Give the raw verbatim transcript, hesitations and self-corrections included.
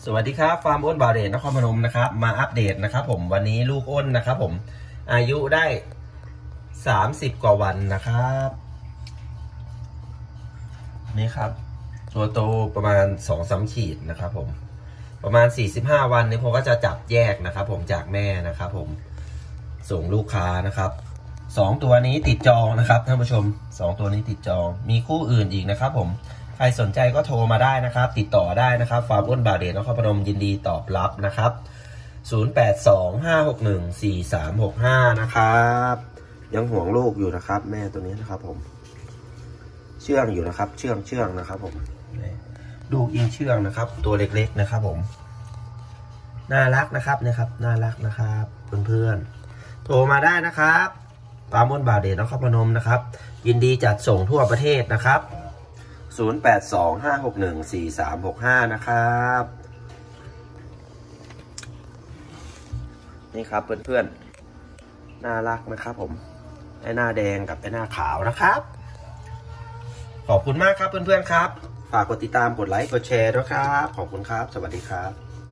สวัสดีครับฟาร์มอ้นบาเดชนครพนมนะครับมาอัปเดตนะครับผมวันนี้ลูกอ้นนะครับผมอายุได้สามสิบกว่าวันนะครับนี่ครับตัวโตประมาณสองสามขีดนะครับผมประมาณสี่สิบห้าวันนี้ผมก็จะจับแยกนะครับผมจากแม่นะครับผมส่งลูกค้านะครับสองตัวนี้ติดจองนะครับท่านผู้ชมสองตัวนี้ติดจองมีคู่อื่นอีกนะครับผมใครสนใจก็โทรมาได้นะครับติดต่อได้นะครับฟาร์มอ้นบาเดชนครพนมยินดีตอบรับนะครับศูนย์ แปด สอง ห้า หก หนึ่ง สี่ สาม หก ห้านะครับยังห่วงลูกอยู่นะครับแม่ตัวนี้นะครับผมเชื่องอยู่นะครับเชื่องเชื่องนะครับผมลูกยิงเชื่องนะครับตัวเล็กๆนะครับผมน่ารักนะครับนะครับน่ารักนะครับเพื่อนๆโทรมาได้นะครับฟาร์มอ้นบาเดชนครพนมนะครับยินดีจัดส่งทั่วประเทศนะครับศูนย์ แปด สอง ห้า หก หนึ่ง สี่ สาม หก ห้านะครับนี่ครับเพื่อนๆน่ารักนะครับผมไอ้หน้าแดงกับไอ้หน้าขาวนะครับขอบคุณมากครับเพื่อนๆครับฝากกดติดตามกดไลค์กดแชร์ด้วยครับขอบคุณครับสวัสดีครับ